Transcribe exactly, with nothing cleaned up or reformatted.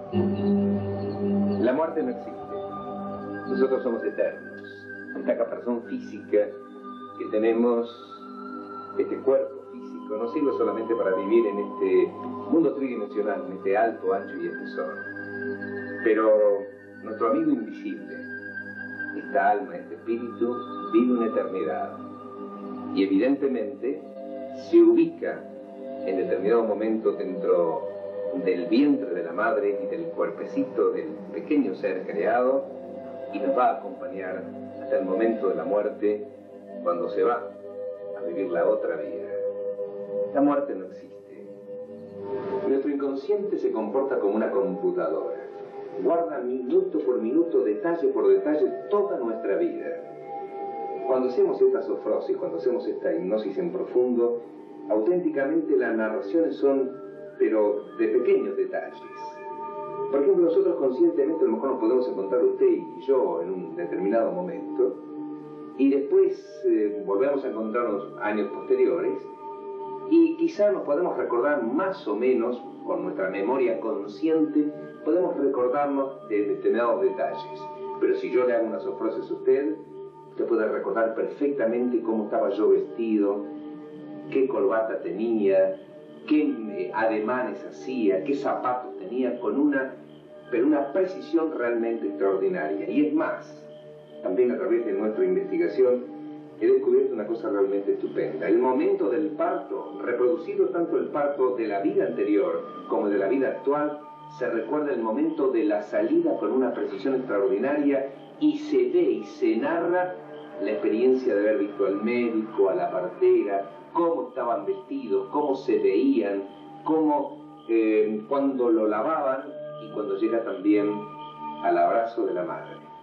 La muerte no existe. Nosotros somos eternos. Esta caparazón física que tenemos, este cuerpo físico, no sirve solamente para vivir en este mundo tridimensional, en este alto, ancho y espesor. Pero nuestro amigo invisible, esta alma, este espíritu, vive una eternidad. Y evidentemente se ubica en determinado momento dentro del vientre de la madre y del cuerpecito del pequeño ser creado y nos va a acompañar hasta el momento de la muerte, cuando se va a vivir la otra vida. La muerte no existe. Nuestro inconsciente se comporta como una computadora. Guarda minuto por minuto, detalle por detalle, toda nuestra vida. Cuando hacemos esta sofrosis, cuando hacemos esta hipnosis en profundo, auténticamente las narraciones son, pero de pequeños detalles. Por ejemplo, nosotros conscientemente a lo mejor nos podemos encontrar usted y yo en un determinado momento, y después eh, volvemos a encontrarnos años posteriores, y quizá nos podemos recordar más o menos, con nuestra memoria consciente, podemos recordarnos de determinados detalles. Pero si yo le hago una sofrosis a usted, usted puede recordar perfectamente cómo estaba yo vestido, qué corbata tenía, qué ademanes hacía, qué zapatos tenía, con una, pero una precisión realmente extraordinaria. Y es más, también a través de nuestra investigación, he descubierto una cosa realmente estupenda. El momento del parto, reproducido tanto el parto de la vida anterior como de la vida actual, se recuerda el momento de la salida con una precisión extraordinaria y se ve y se narra la experiencia de haber visto al médico, a la partera, cómo estaban vestidos, cómo se veían, cómo eh, cuando lo lavaban y cuando llega también al abrazo de la madre.